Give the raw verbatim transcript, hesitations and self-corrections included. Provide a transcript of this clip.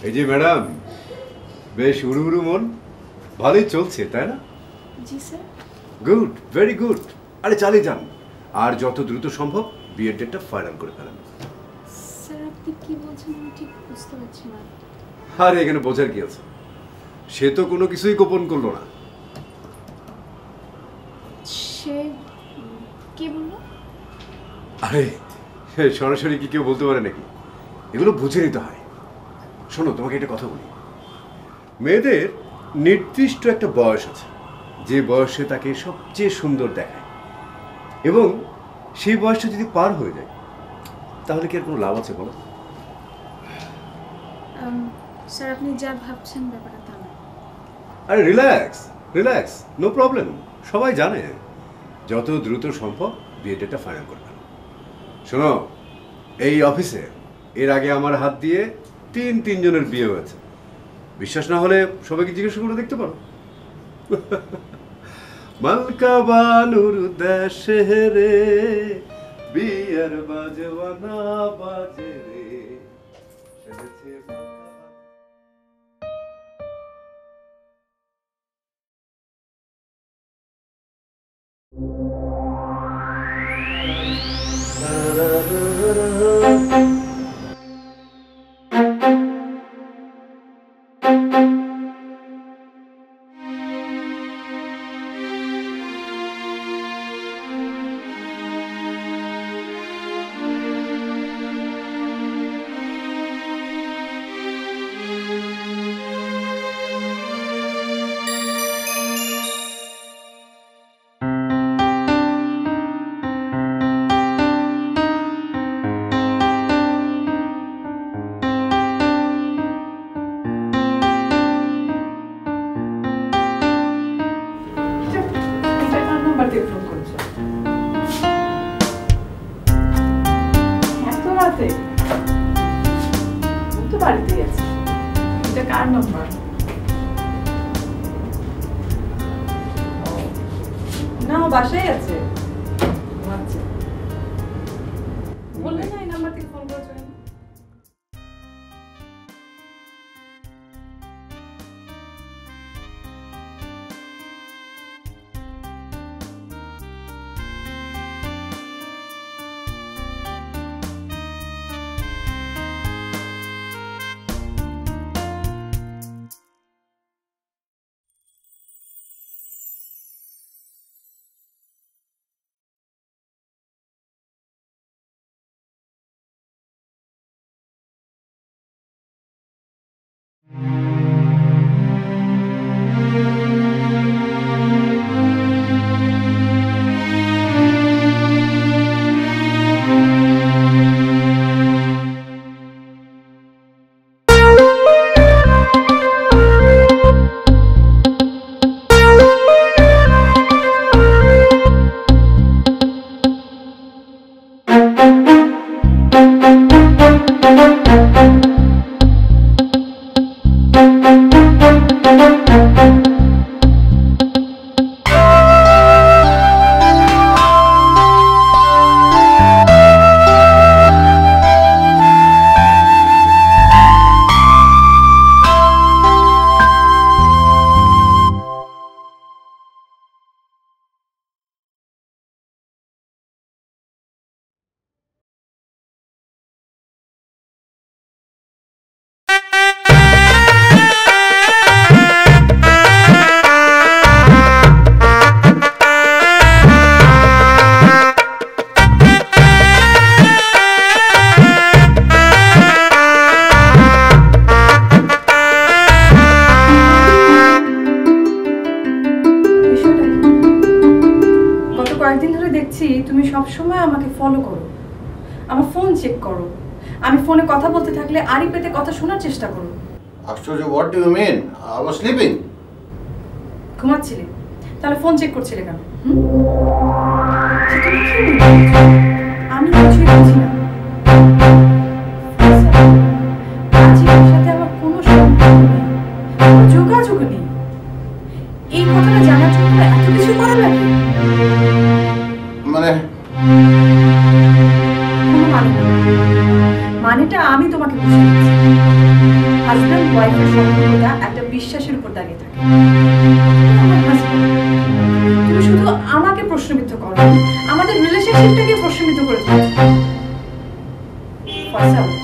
এই যে ম্যাডাম, বেশ উড়ু মন, ভালোই চলছে তাই না? জি স্যার। Good, very good. আরে চালিয়ে যান, আর যত দ্রুত সম্ভব বিয়ের ডেটটা ফাইনাল করে ফেলেন। স্যার আপনি কি বলছেন আমি ঠিক বুঝতে পারছি না। আরে এখানে বোঝার কি আছে, সে তো কোনো কিছুই গোপন করলো না। সে কি বললো? আরে সরাসরি কি কেউ বলতে পারে নাকি? এগুলো বুঝে নিতে হয়। শোনো, তোমাকে একটা কথা বলি, মেয়েদের নির্দিষ্ট একটা বয়স আছে, যে বয়সে তাকে সবচেয়ে সুন্দর দেখায়, এবং সেই বয়সটা যদি পার হয়ে যায় তাহলে কি আর কোনো লাভ আছে বলো? স্যার আপনি যা ভাবছেন ব্যাপারটা তা না। আরে রিল্যাক্স রিল্যাক্স, নো প্রবলেম। সবাই জানে যত দ্রুত সম্ভব বিয়ে ডেটটা ফাইনাল করবে। শোনো, এই অফিসে এর আগে আমার হাত দিয়ে তিন তিনজনের বিয়ে হয়েছে। বিশ্বাস না হলে সবাইকে জিজ্ঞেস করে দেখতে পারো। মালকা বানুর দেশে রে বিয়ের বাজওয়ানা বাজে রে। না বাসায় আছে। আচ্ছা বললেন না এই নাম্বার থেকে ফোন করেছেন। তুমি সব সময় আমাকে ফলো করো, আমার ফোন চেক করো, আমি ফোনে কথা বলতে থাকলে আড়ি পেতে কথা শোনার চেষ্টা করো। আশ্চর্য, what do you mean? I was sleeping. ঘুমাচ্ছিলে, তাহলে ফোন চেক করছিলে কেন? আমি কিছুই বুঝি না। আজিমের সাথে আমার কোনো সম্পর্ক নেই, যোগাযোগ নেই। এই কথাটা জানার জন্য এত কিছু করা লাগে? মানে মানেটা আমি তোমাকে বুঝিয়ে দিচ্ছি। হাজব্যান্ড ওয়াইফের সম্পর্কটা একটা বিশ্বাসের উপর দাঁড়িয়ে থাকে। আমার husband, তুমি শুধু আমাকে প্রশ্নবিদ্ধ করো, আমাদের রিলেশনশিপটাকে প্রশ্নবিদ্ধ করে দিচ্ছ। ফয়সাল,